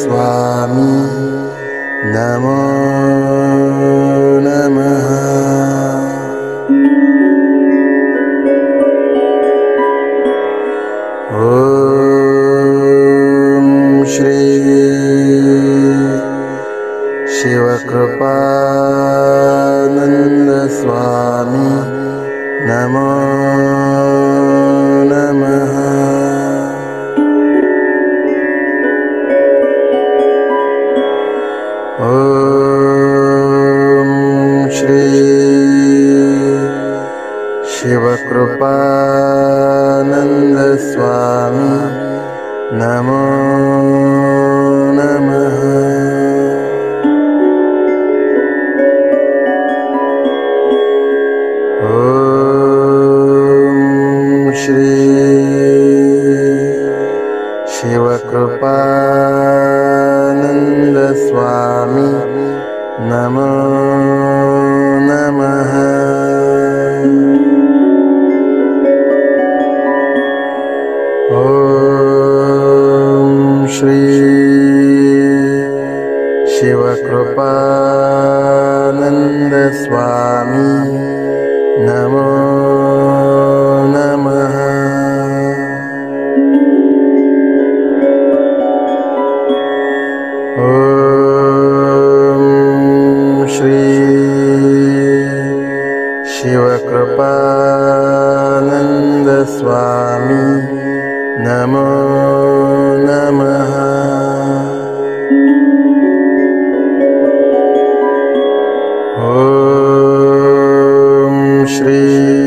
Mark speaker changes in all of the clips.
Speaker 1: स्वामी नमो नमः। ॐ श्री शिवकृपानन्द स्वामी नमो नमः। ॐ श्री शिवकृपानन्द स्वामी नमो नमः। ॐ श्री शिवकृपानन्द स्वामी नमो नमः। ॐ श्री शिवकृपानन्द स्वामी नमो नमः। ॐ श्री शिवकृपानन्द स्वामी नमो नमः। ॐ श्री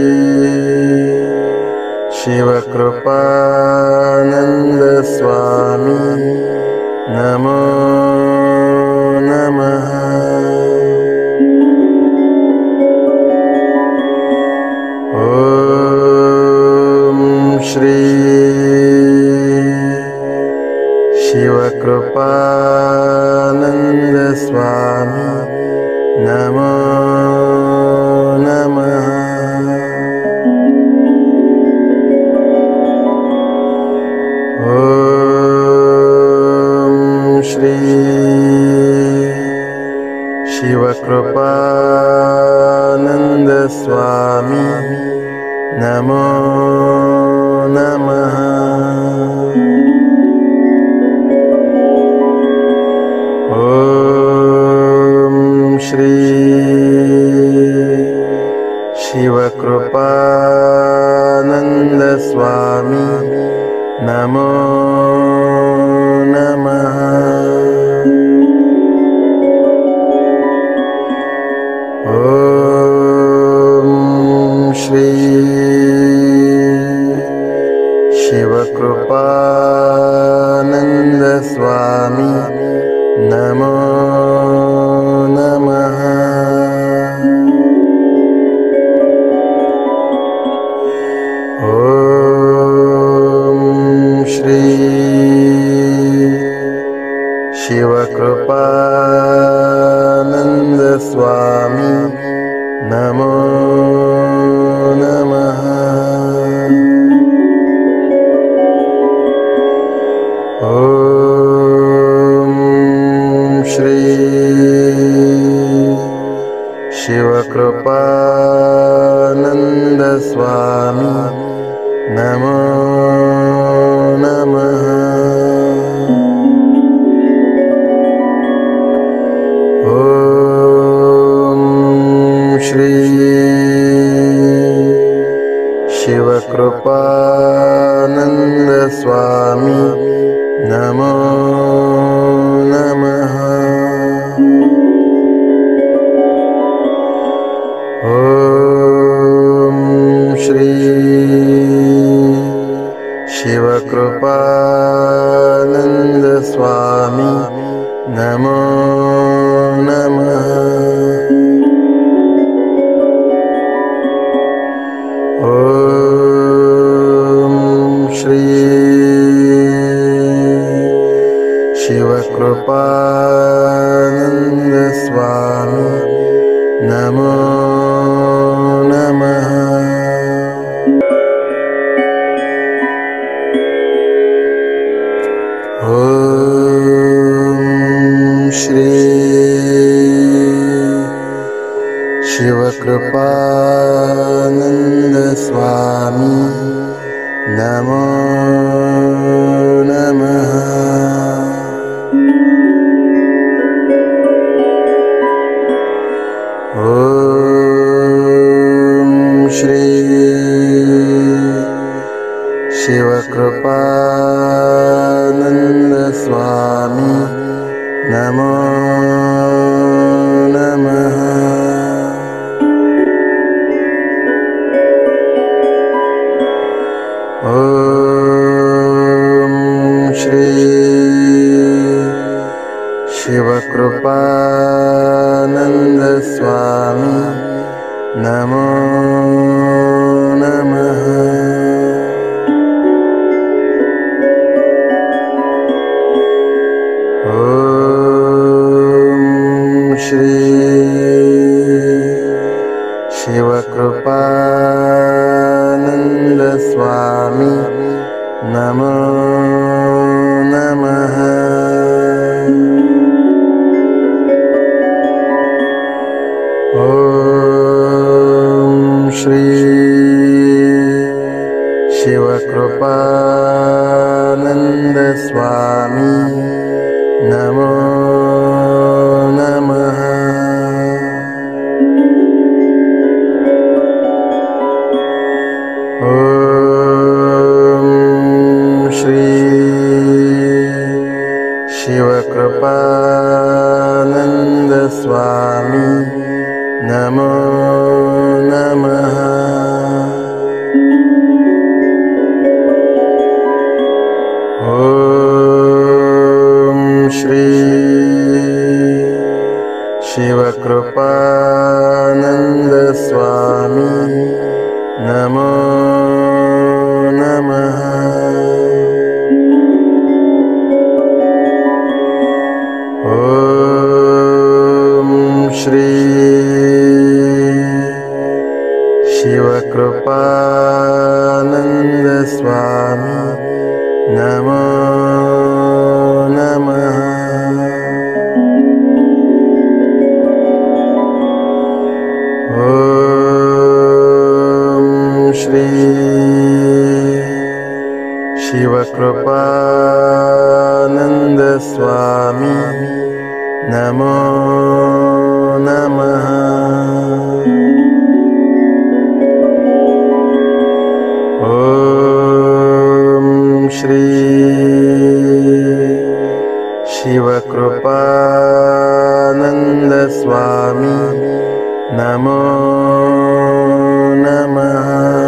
Speaker 1: शिवकृपानन्द स्वामी नमो नमः। ॐ श्री शिवकृपानन्द स्वामी नमो नमः। ॐ श्री शिवकृपानन्द स्वामी नमो नमः। ॐ श्री शिवकृपानन्द स्वामी नमो नमः। ॐ श्री शिवकृपानन्द स्वामी नमो नमः। ॐ श्री शिवकृपानन्द स्वामी नमो नमः। ॐ श्री शिवकृपानन्द स्वामी नमो नमः। ॐ श्री शिवकृपानन्द स्वामी नमो नमः। ॐ श्री शिवकृपानन्द स्वामी नमो नमः। ॐ श्री शिवकृपानन्द स्वामी नमो नमः। ॐ शिवकृपानन्द स्वामी नमो नमः। ॐ श्री शिवकृपानन्द स्वामी नमो नमः। ॐ श्री शिवकृपानन्द स्वामी नमो नमः। ॐ श्री शिवकृपानन्द स्वामी नमो नमः। ॐ श्री शिवकृपानन्द स्वामी नमो नमः। ॐ श्री शिवकृपानन्द स्वामी नमो नमः। ॐ श्री शिवकृपानन्द स्वामी नमो नमः। ॐ श्री शिवकृपानन्द स्वामी नमो नमः। ॐ श्री शिवकृपानन्द स्वामी नमो नमः। ॐ श्री शिवकृपानन्द स्वामी नमो नमः।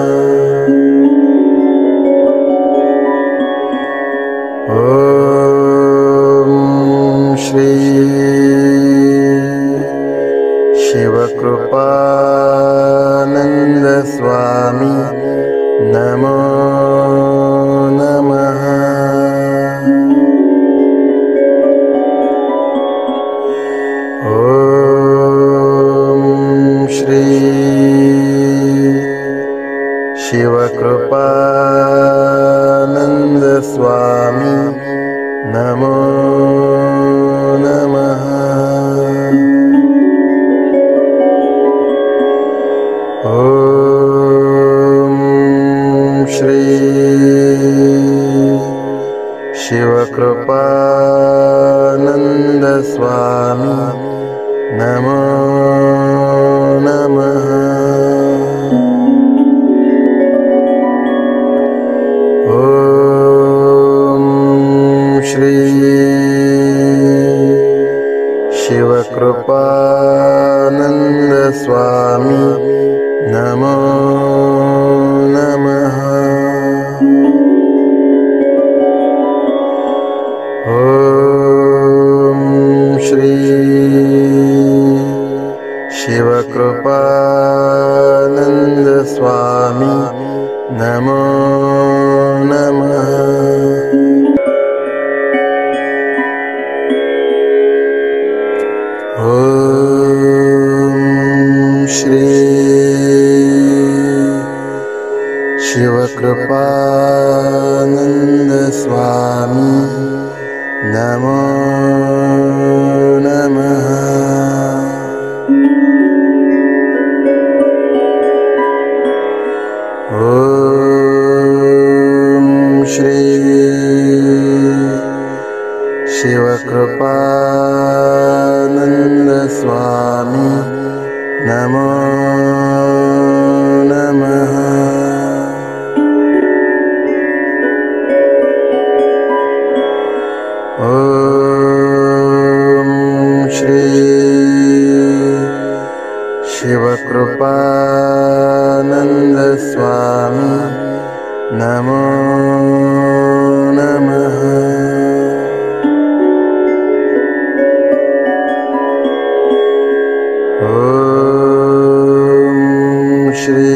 Speaker 1: ॐ श्री शिवकृपानन्द स्वामी नमो नमः। ॐ श्री शिवकृपानन्द स्वामी नमो नमः। ॐ श्री शिवकृपानन्द स्वामी नमो नमः। ॐ श्री शिवकृपानन्द स्वामी नमो नमः। ॐ श्री शिवकृपानन्द स्वामी नमो नमः। ॐ श्री शिवकृपानन्द स्वामी नमो नमः। शिवकृपानन्द स्वामी नमो नमः। ॐ श्री शिवकृपानन्द स्वामी नमो नमः। ॐ श्री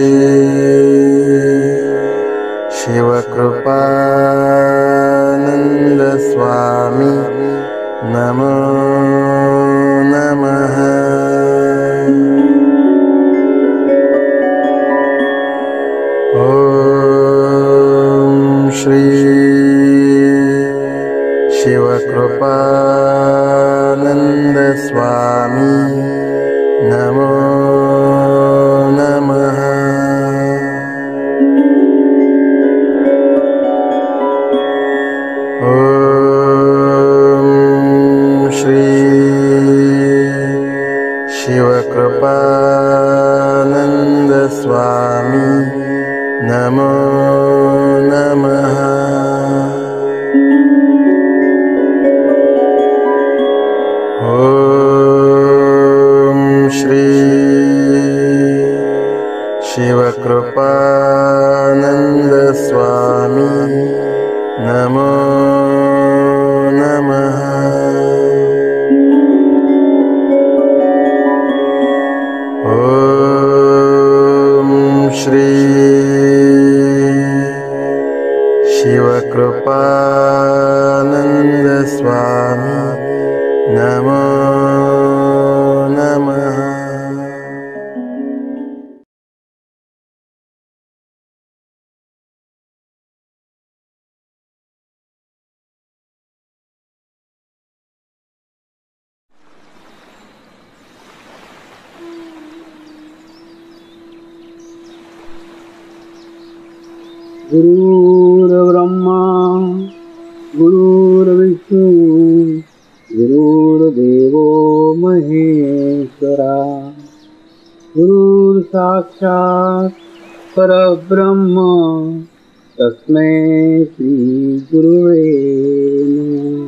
Speaker 1: शिवकृपानन्द स्वामी नमो नमः। ॐ श्री शिवकृपानन्द स्वामी नमो नमः। ॐ श्री शिवकृपानन्द स्वामी नमो नमः। ॐ श्री शिवकृपानन्द स्वामी नमो नमः। ॐ श्री शिवकृपानन्द स्वामी नमो नमः।
Speaker 2: गुरुर्ब्रह्मा गुरुर्विष्णु गुरुर्देवो महेश्वरा गुरुर्साक्षात् परब्रह्म तस्मै श्री गुरुवे नमः।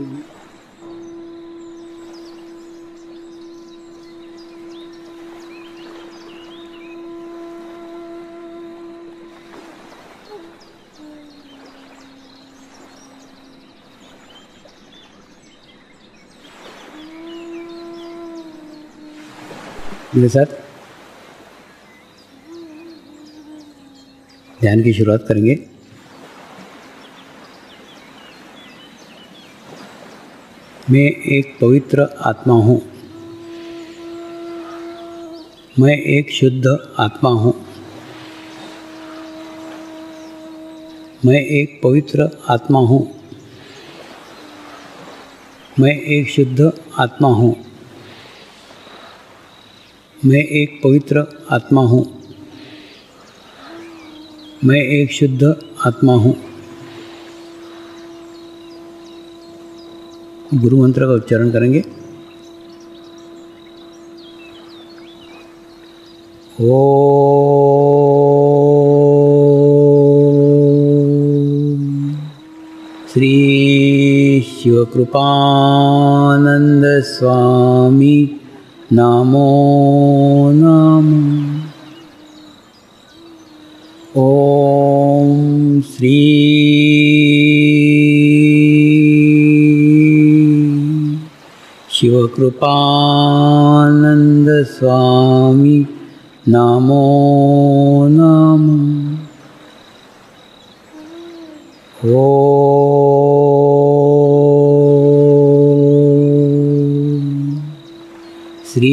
Speaker 2: मेरे साथ ध्यान की शुरुआत करेंगे। मैं एक पवित्र आत्मा हूँ। मैं एक शुद्ध आत्मा हूँ। मैं एक पवित्र आत्मा हूँ। मैं एक शुद्ध आत्मा हूँ। मैं एक पवित्र आत्मा हूँ। मैं एक शुद्ध आत्मा हूँ। गुरु मंत्र का उच्चारण करेंगे। ओम श्री शिवकृपानंद स्वामी नमो नमः। ओम श्री शिवकृपानंद स्वामी नमो नमः। ओम श्री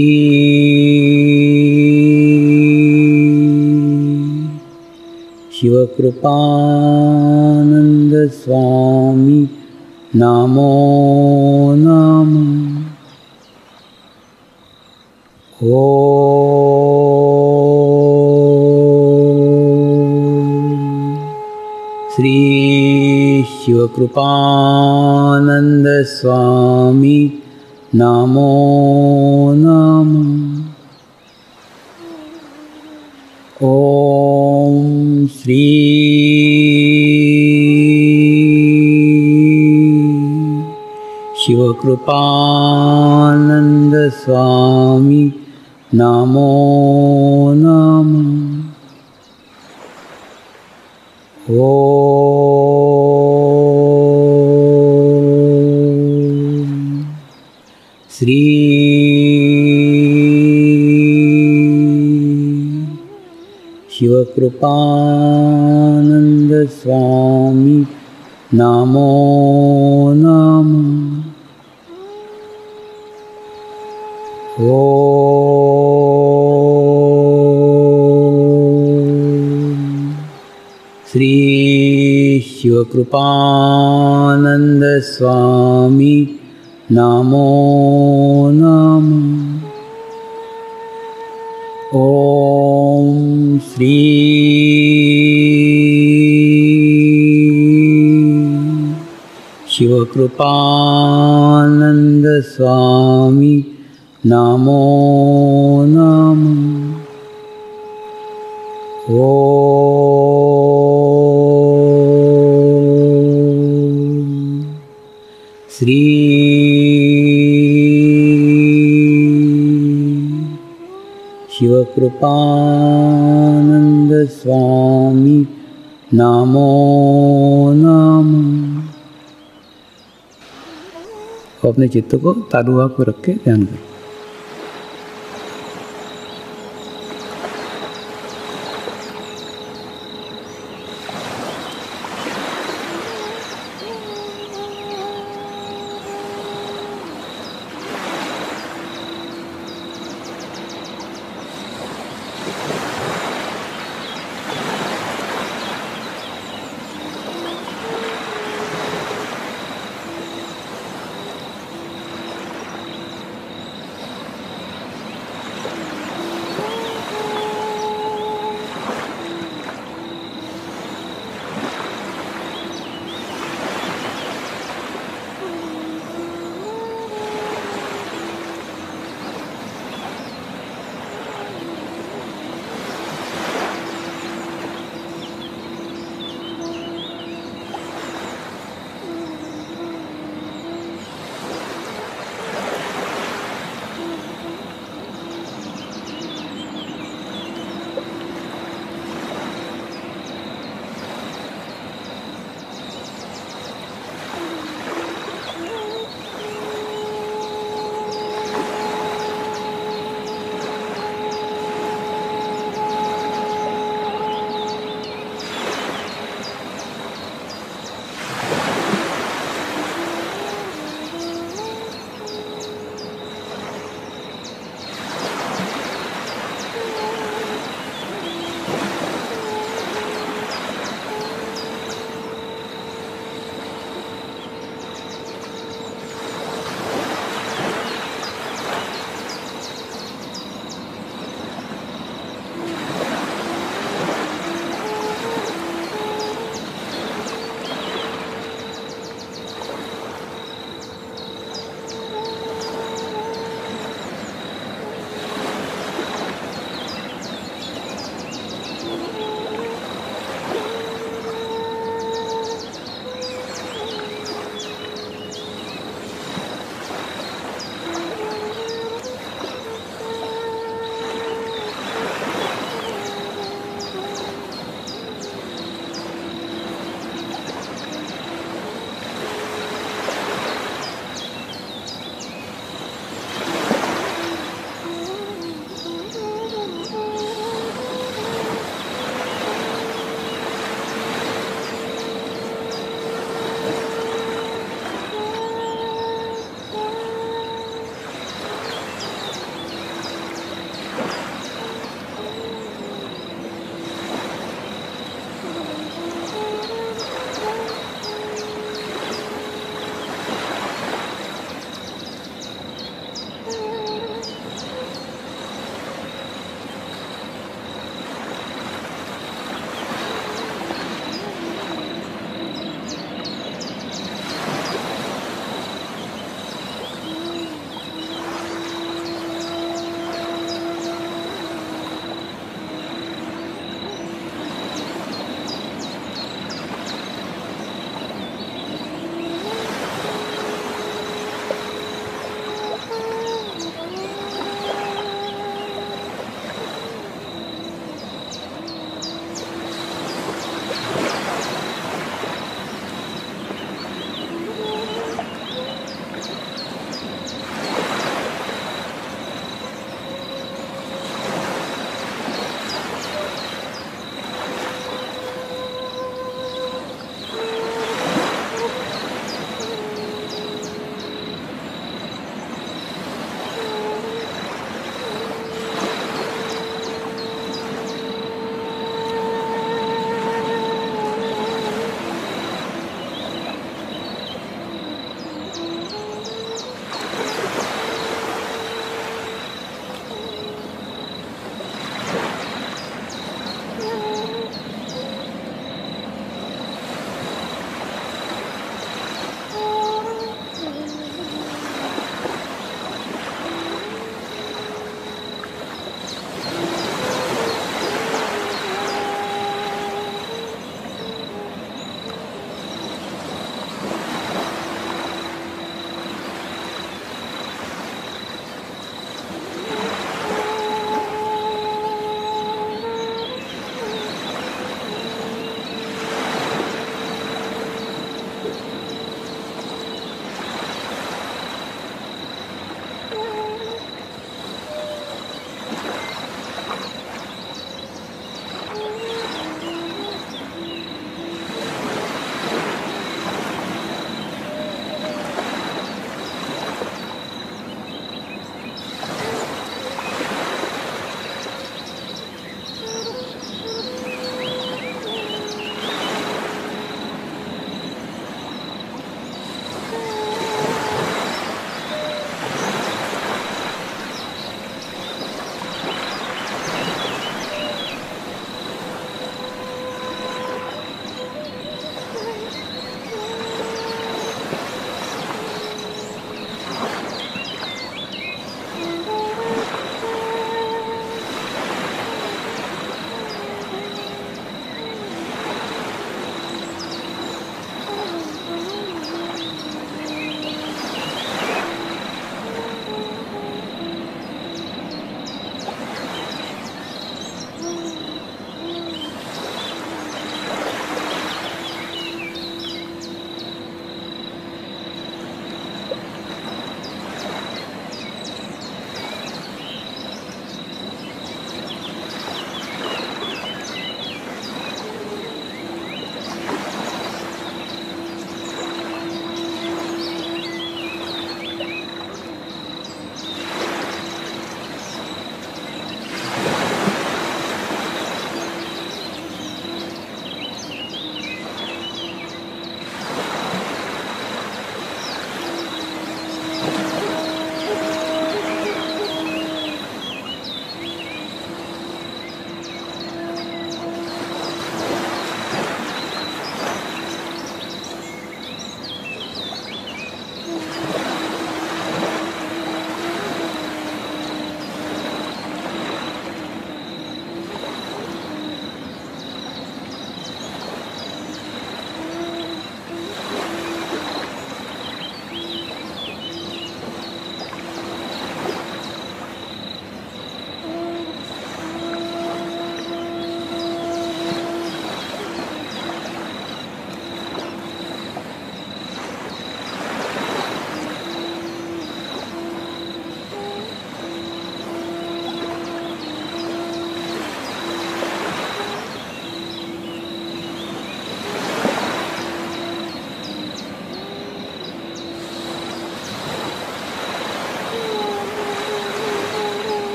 Speaker 2: शिवकृपानंद स्वामी नमो नमः। श्री शिवकृपानंद स्वामी नमो नमः। ॐ श्री शिवकृपानंद स्वामी नमो नमः। ॐ श्री शिवकृपानंद स्वामी नमो नमः। ॐ श्री शिवकृपानंद स्वामी नमो नमः। ॐ श्री शिवकृपानंद स्वामी नमो नमः। ॐ श्री शिवकृपानंद स्वामी नमो नमः। अपने चित्त को तालुआ पर रख के ध्यान करें।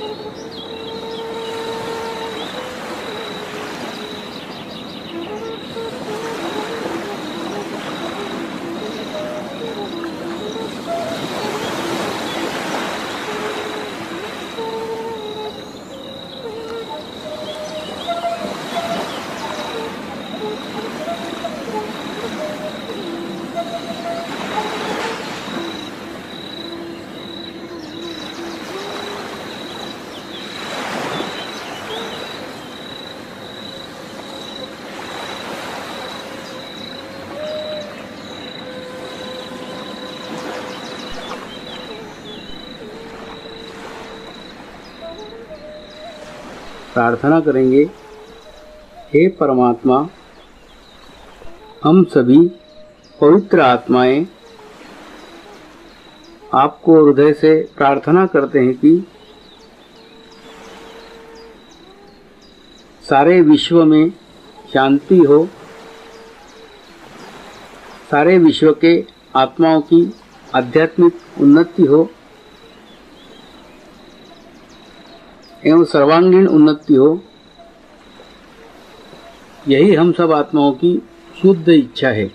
Speaker 2: प्रार्थना करेंगे। हे परमात्मा, हम सभी पवित्र आत्माएं आपको हृदय से प्रार्थना करते हैं कि सारे विश्व में शांति हो, सारे विश्व के आत्माओं की आध्यात्मिक उन्नति हो एवं सर्वांगीण उन्नति हो। यही हम सब आत्माओं की शुद्ध इच्छा है।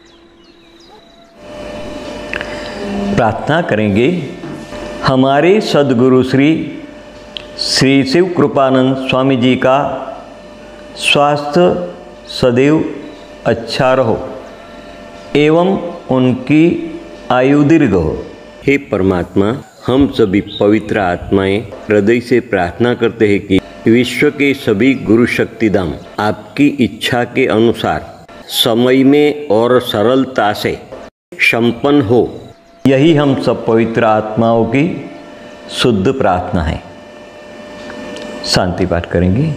Speaker 3: प्रार्थना करेंगे। हमारे सद्गुरु श्री शिव कृपानंद स्वामी जी का स्वास्थ्य सदैव अच्छा रहो एवं उनकी आयु दीर्घ हो।
Speaker 4: हे परमात्मा, हम सभी पवित्र आत्माएं हृदय से प्रार्थना करते हैं कि विश्व के सभी गुरु शक्तिधाम आपकी इच्छा के अनुसार समय में और सरलता से संपन्न हो।
Speaker 3: यही हम सब पवित्र आत्माओं की शुद्ध प्रार्थना है। शांति पाठ करेंगे।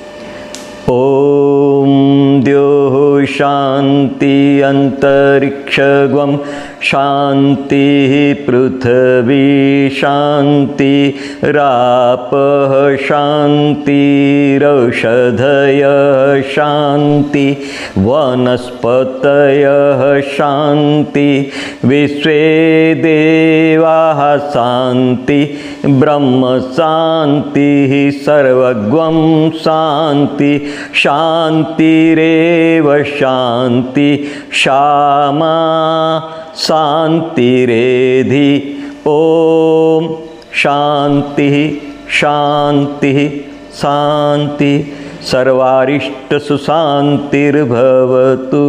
Speaker 3: ओम द्योः शांति अंतरिक्षगम शांति पृथ्वी शांति रापः शांतिरौषधयः शांति वनस्पतयः शांति विश्वे देवाः शांति ब्रह्म शांतिः सर्वगं शांति शांतिरेव शांति क्षमा शांतिरेधि। ओम शांति शांति शांति सर्वारिष्ट सुशांतिर्भवतु।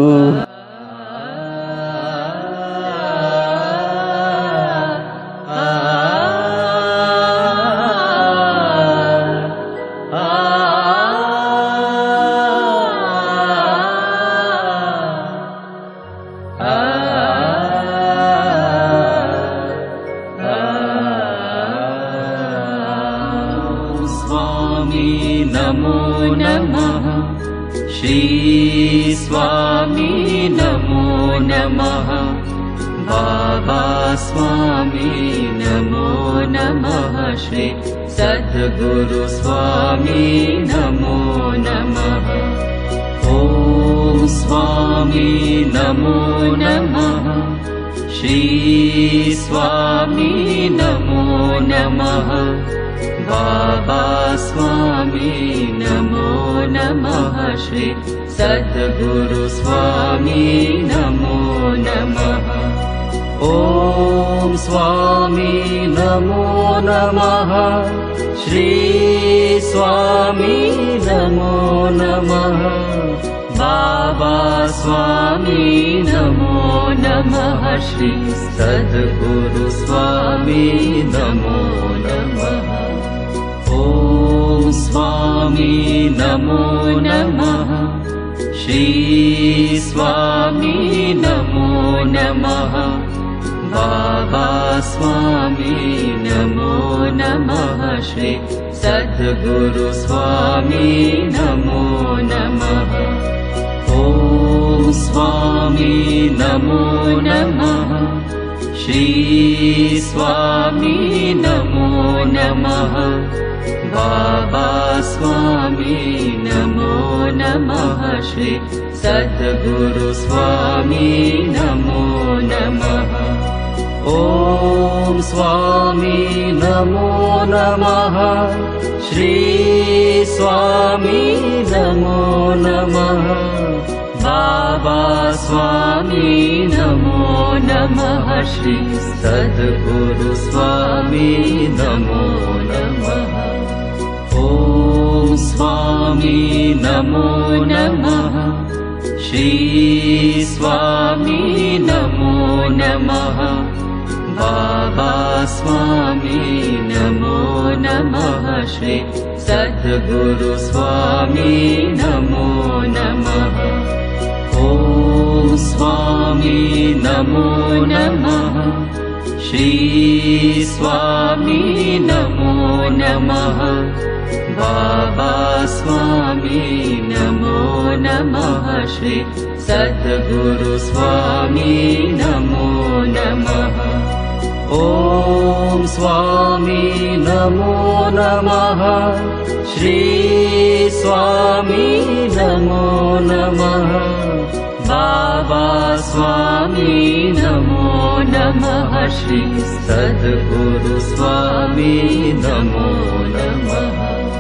Speaker 5: नमो नमः श्री स्वामी नमो नमः बाबा स्वामी नमो नमः श्री सद्गुरु स्वामी नमो नमः ओम स्वामी नमो नमः श्री स्वामी नमो नमः बाबा स्वामी नमो नमः श्री सद्गुरु स्वामी नमो नमः ओम स्वामी नमो नमः श्री स्वामी नमो नमः बाबा स्वामी नमो नमः श्री सद्गुरु स्वामी नमो नमः ओम स्वामी नमो नमः श्री स्वामी नमो नमः बाबा स्वामी नमो नमः श्री सद्गुरु स्वामी नमो नमः ओम स्वामी नमो नमः श्री स्वामी नमो नमः बाबा स्वामी नमो नमः श्री सद्गुरु स्वामी नमो नमः ओम स्वामी नमो नमः श्री स्वामी नमो नमः बाबा स्वामी नमो नमः श्री सद्गुरु स्वामी नमो नमः ॐ स्वामी नमो नमः श्री स्वामी नमो नमः बाबा स्वामी नमो नमः श्री सद्गुरु स्वामी नमो नमः ॐ स्वामी नमो नमः श्री स्वामी नमो नमः बाबा स्वामी नमो नमः श्री सद्गुरु स्वामी नमो नमः ॐ स्वामी नमो नमः श्री स्वामी नमो नमः बाबा स्वामी नमो नमः श्री सद्गुरु स्वामी नमो नमः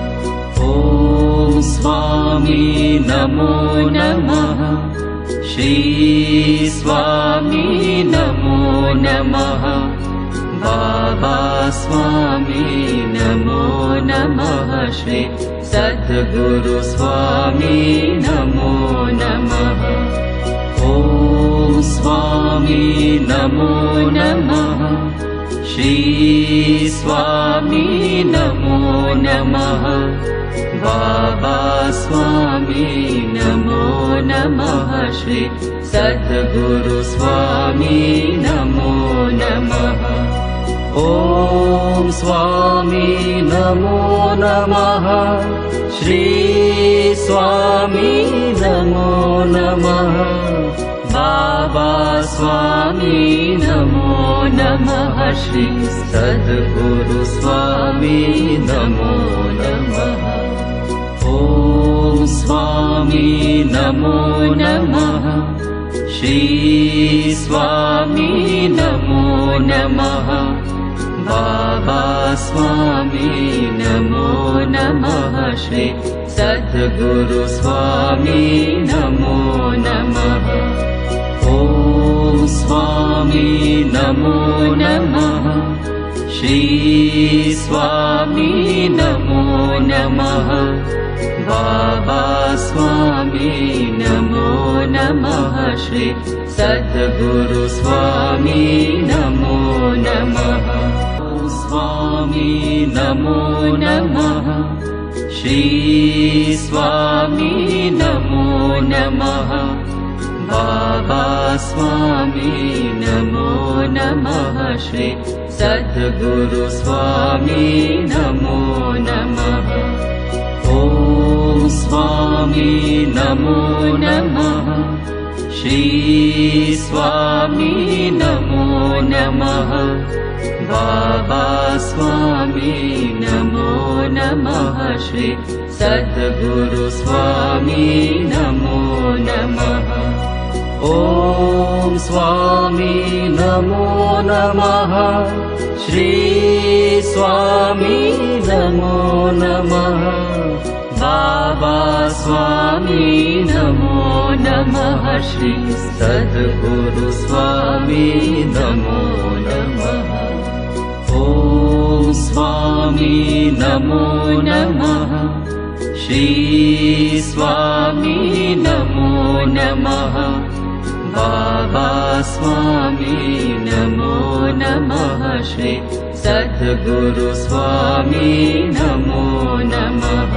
Speaker 5: ॐ स्वामी नमो नमः श्री स्वामी नमो नमः बाबा स्वामी नमो नमः श्री सद्गुरु स्वामी नमो नमः ॐ स्वामी नमो नमः श्री स्वामी नमो नमः बाबा स्वामी नमो नमः श्री सद्गुरु स्वामी नमो नमः ॐ स्वामी नमो नमः श्री स्वामी नमो नमः बाबा स्वामी नमो नमः श्री सद्गुरु स्वामी नमो नमः ॐ स्वामी नमो नमः श्री स्वामी नमो नमः बाबा स्वामी नमो नमः श्री सद्गुरु स्वामी नमो नमः ॐ स्वामी नमो नमः श्री स्वामी नमो नमः बाबा स्वामी नमो नमः श्री सद्गुरु स्वामी नमो नमः स्वामी नमो नमः श्री स्वामी नमो नमः बाबा स्वामी नमो नमः श्री सद्गुरु स्वामी नमो नमः ॐ स्वामी नमो नमः श्री स्वामी नमो नमः बाबा स्वामी नमो नमः श्री सद्गुरु स्वामी नमो नमः ॐ स्वामी नमो नमः श्री स्वामी नमो नमः बाबा स्वामी नमो नमः श्री सद्गुरु स्वामी नमो नमः ॐ स्वामी नमो नमः श्री स्वामी नमो नमः बाबा स्वामी नमो नमः श्री सद्गुरु स्वामी नमो नमः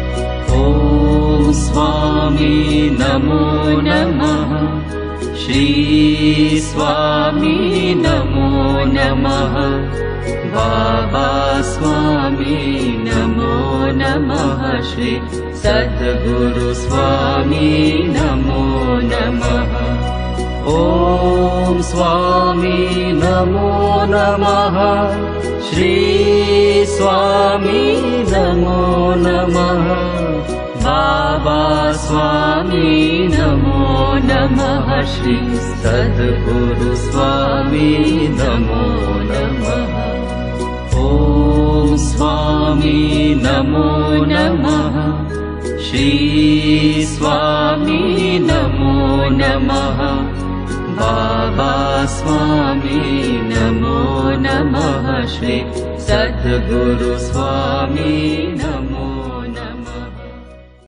Speaker 5: ॐ स्वामी नमो नमः श्री स्वामी नमो नमः बाबा स्वामी नमो नमः श्री सद्गुरु स्वामी नमो नमः ॐ स्वामी नमो नमः श्री स्वामी नमो नमः बाबा स्वामी नमो नमः श्री सद्गुरु स्वामी नमो नमः स्वामी नमो नमः श्री स्वामी नमो नमः बाबा स्वामी नमो नमः श्री सद्गुरु स्वामी नमो